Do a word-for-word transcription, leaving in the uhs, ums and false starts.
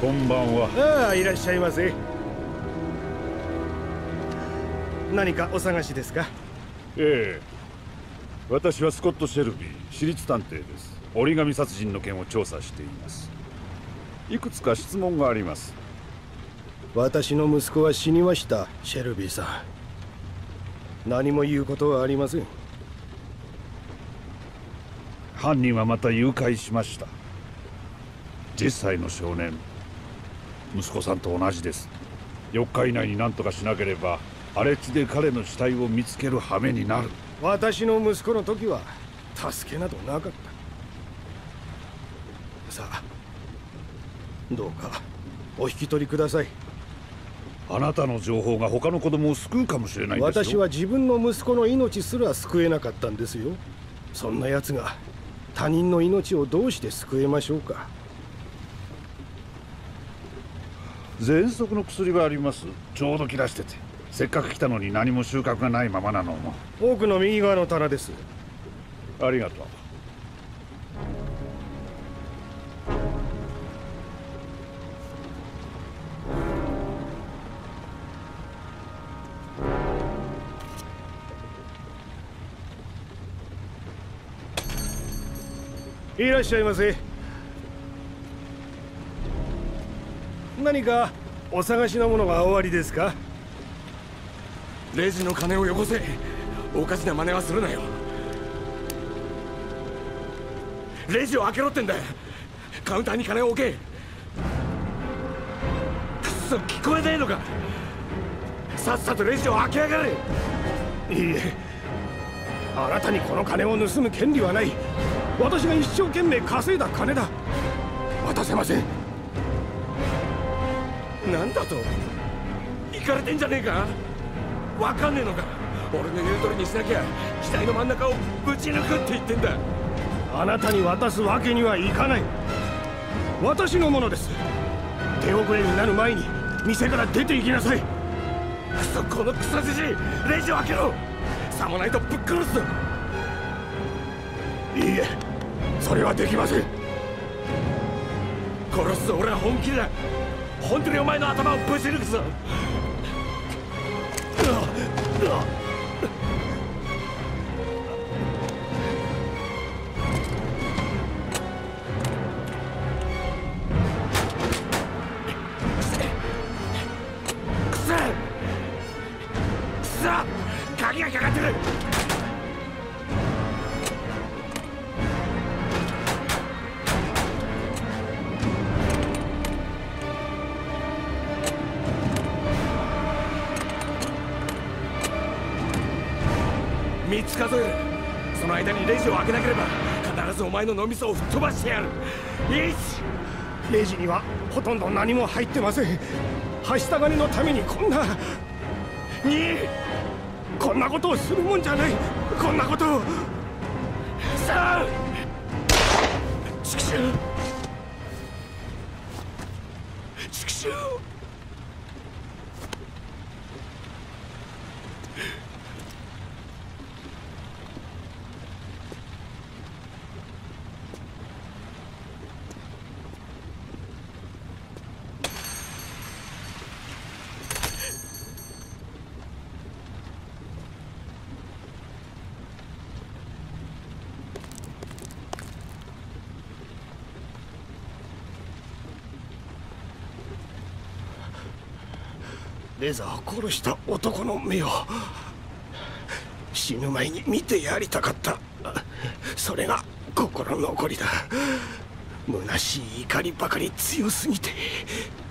こんばんは。 ああ、いらっしゃいませ。何かお探しですか？ ええ、私はスコット・シェルビー、私立探偵です。折り紙殺人の件を調査しています。いくつか質問があります。 私の息子は死にました、シェルビーさん。何も言うことはありません。 犯人はまた誘拐しました。じゅっさいの少年、息子さんと同じです。よっか以内に何とかしなければ荒れ地で彼の死体を見つける羽目になる。 私の息子の時は助けなどなかった。さあ、どうかお引き取りください。 あなたの情報が他の子供を救うかもしれないんですよ。 私は自分の息子の命すら救えなかったんですよ。そんな奴が他人の命をどうして救えましょうか。 喘息の薬はあります。ちょうど切らしてて、せっかく来たのに何も収穫がないままなのも。 奥の右側の棚です。 ありがとう。 いらっしゃいませ。何かお探しのものがおありですか？ レジの金をよこせ。おかしな真似はするなよ。レジを開けろってんだ。カウンターに金を置け。くそ、聞こえねえのか。さっさとレジを開けやがれ。 いいえ、あなたにこの金を盗む権利はない。私が一生懸命稼いだ金だ。渡せません。 なんだと？行かれてんじゃねえか。わかんねえのか。俺の言う通りにしなきゃ機体の真ん中をぶち抜くって言ってんだ。 あなたに渡すわけにはいかない。私のものです。手遅れになる前に店から出て行きなさい。 くそ、このクソじじい、レジを開けろ。さもないとぶっ殺すぞ。 いいえ、それはできません。 殺すぞ、俺は本気だ。本当にお前の頭をぶち抜くぞ。くそくそ、鍵がかかってる。みっつ数える。その間にレジを開けなければ必ずお前の脳みそを吹っ飛ばしてやる。いち、 レジにはほとんど何も入ってません。はした金のためにこんなに、 こんなことをするもんじゃない。こんなことを。 さん、チクシュウチクシュウ。 レザーを殺した男の目を死ぬ前に見てやりたかった。それが心残りだ。虚しい怒りばかり強すぎて。